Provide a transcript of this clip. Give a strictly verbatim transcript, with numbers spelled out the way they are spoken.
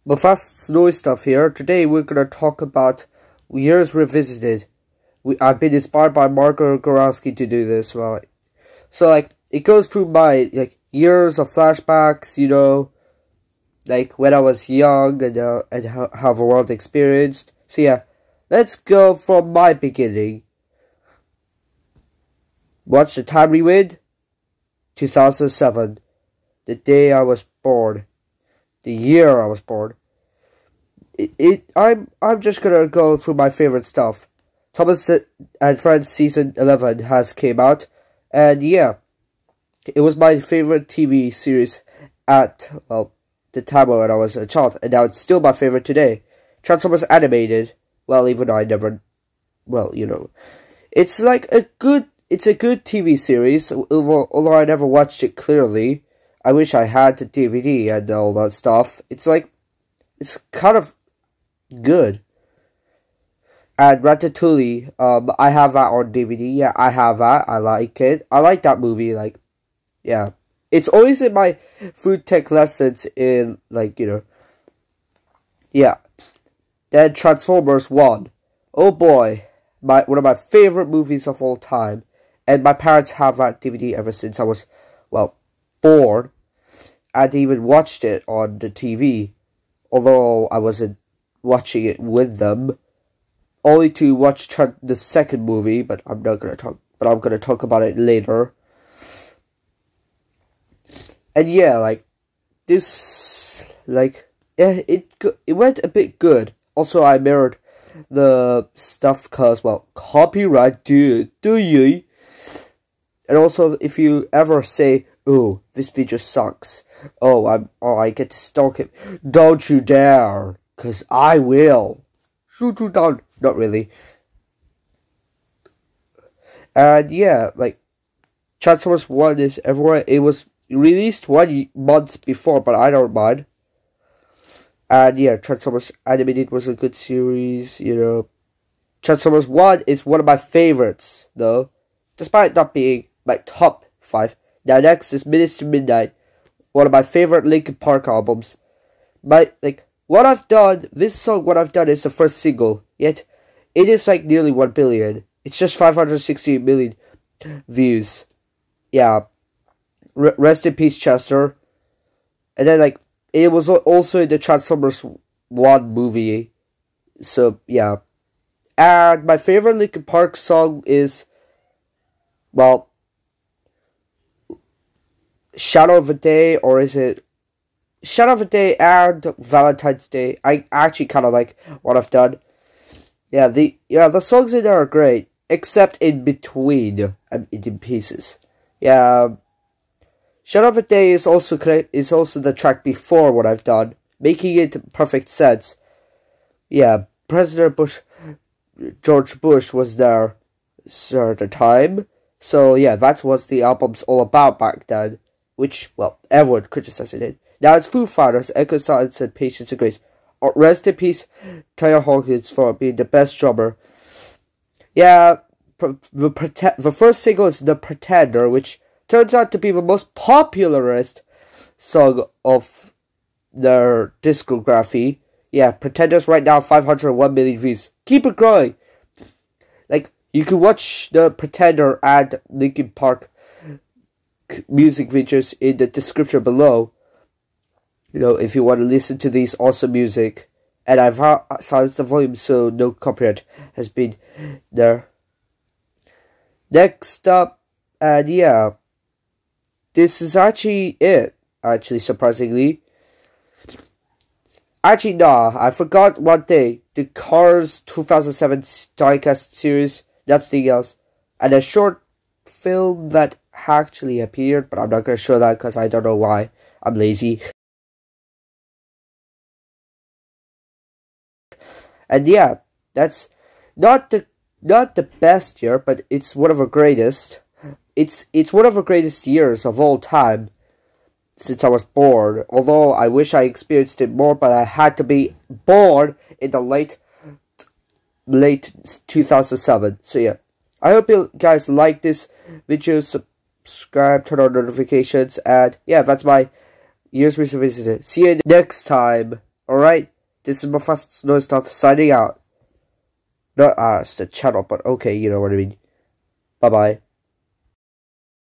But fast snowy stuff here. Today we're gonna talk about years revisited. We I've been inspired by Marco Gorowski to do this. Well, so like it goes through my like years of flashbacks. You know, like when I was young and uh, and how, how the world experienced. So yeah, let's go from my beginning. Watch the time rewind. two thousand seven, the day I was born. The year I was born. It, it I'm I'm just gonna go through my favorite stuff. Thomas and Friends season eleven has came out, and yeah, it was my favorite T V series at well the time when I was a child, and now it's still my favorite today. Transformers animated. Well, even though I never, well, you know, it's like a good it's a good T V series. Although I never watched it clearly. I wish I had the D V D and all that stuff. It's like, it's kind of good. And Ratatouille, um, I have that on D V D. Yeah, I have that. I like it. I like that movie. Like, yeah, it's always in my food tech lessons. In like, you know, yeah. Then Transformers One. Oh boy, my one of my favorite movies of all time. And my parents have that D V D ever since I was, well, born, and even watched it on the T V, although I wasn't watching it with them, only to watch the second movie. But I'm not gonna talk. But I'm gonna talk about it later. And yeah, like this, like yeah, it it went a bit good. Also, I mirrored the stuff cause well, copyright, do do you? And also, if you ever say, "Oh, this video sucks," oh, I'm, oh, I get to stalk him. Don't you dare, cause I will shoot you down. Not really. And yeah, like Transformers One is everywhere. It was released one month before, but I don't mind. And yeah, Transformers Animated was a good series. You know, Transformers One is one of my favorites, though, despite not being my top five. Now next is Minutes to Midnight, one of my favorite Linkin Park albums. My like what I've done, this song what I've done is the first single, yet it is like nearly one billion. It's just five hundred sixty-eight million views. Yeah, R rest in peace, Chester. And then like it was also in the Transformers One movie. So yeah, and my favorite Linkin Park song is, well, Shadow of a Day, or is it Shadow of a Day and Valentine's Day? I actually kind of like what I've done. Yeah, the yeah the songs in there are great, except in between and in pieces. Yeah, Shadow of a Day is also is also the track before what I've done, making it perfect sense. Yeah, President Bush, George Bush was there at the time, so yeah, that's what the album's all about back then. Which, well, everyone criticized it. Now it's Foo Fighters, Echo Silence, and Patience and Grace. Rest in peace, Taylor Hawkins, for being the best drummer. Yeah, the, the first single is The Pretender, which turns out to be the most popularist song of their discography. Yeah, Pretender's right now five hundred one million views. Keep it growing. Like, you can watch The Pretender and Linkin Park music videos in the description below, you know, if you want to listen to these awesome music. And I've silenced the volume so no copyright has been there. Next up, and yeah, this is actually it, actually, surprisingly. Actually, nah, I forgot one thing. The Cars two thousand seven diecast series, nothing else. And a short film that actually appeared, but I'm not going to show that because I don't know why. I'm lazy. And yeah, that's not the not the best year, but it's one of the greatest. It's it's one of the greatest years of all time since I was born. Although I wish I experienced it more, but I had to be born in the late late two thousand seven. So yeah, I hope you guys like this video. Subscribe, turn on notifications, and yeah, that's my years revisited. See you next time. Alright? This is my fast noise stuff signing out. Not us, the channel, but okay, you know what I mean. Bye bye.